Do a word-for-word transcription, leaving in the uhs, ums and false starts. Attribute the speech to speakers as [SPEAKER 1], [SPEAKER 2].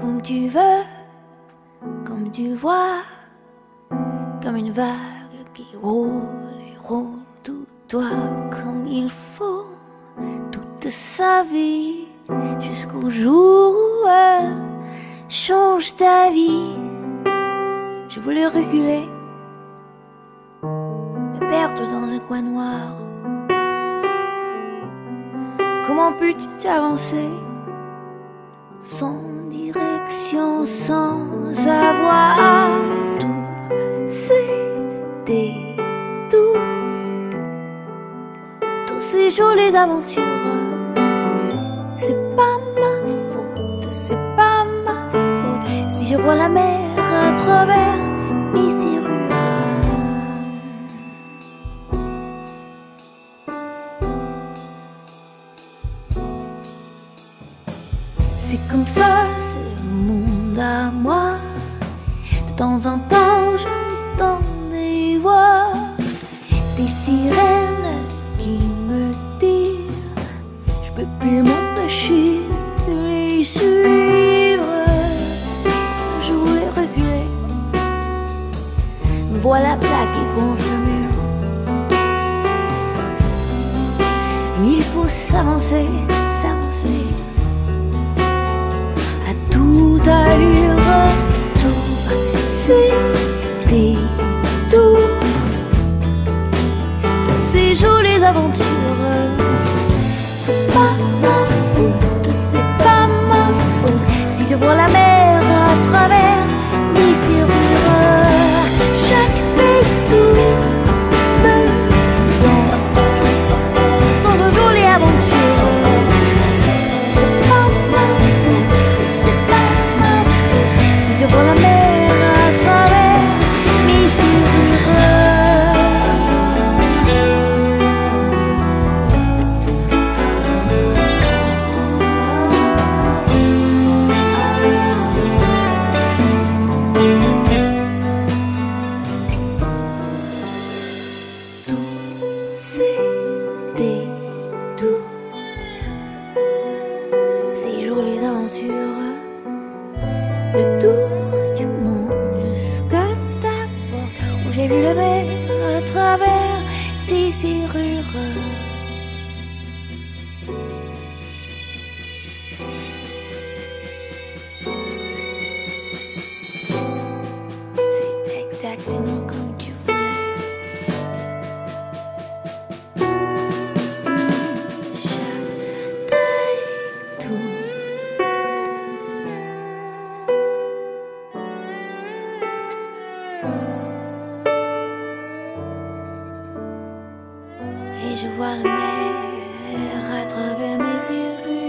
[SPEAKER 1] comme tu veux, comme tu vois, comme une vague qui roule et roule tout toi comme il faut, toute sa vie, jusqu'au jour où elle change ta vie. Je voulais reculer, me perdre dans un coin noir. Comment peux-tu t'avancer sans direction, sans avoir tout? C'est des tours, tous ces jolies aventures. C'est pas ma faute, c'est pas ma faute si je vois la mer à travers mes serrures. C'est comme ça, c'est le monde à moi. De temps en temps, j'entends des voix, des sirènes qui me tirent. Je peux plus m'empêcher de les suivre. Je voulais reculer, me voilà plaqué contre le mur. Mais il faut s'avancer, s'avancer à toute allure. Tout, c'est des tours, toutes ces jolies aventures. C'est pas ma faute, c'est pas ma faute si je vois la mer à travers mes serrures. Chaque détour me mène dans une jolie aventure. C'est pas ma faute, c'est pas ma faute si je vois la mer à travers mes serrures. Ces jolies aventures, le tour du monde jusqu'à ta porte, où j'ai vu la mer à travers tes serrures. C'est exactement comme tu voulais. Et je vois la mer à travers mes yeux.